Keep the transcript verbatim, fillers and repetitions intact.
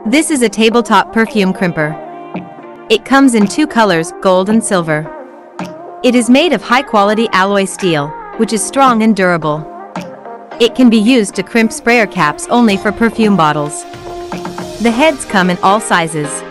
This is a tabletop perfume crimper. It comes in two colors, gold and silver. It is made of high-quality alloy steel, which is strong and durable. It can be used to crimp sprayer caps only for perfume bottles. The heads come in all sizes.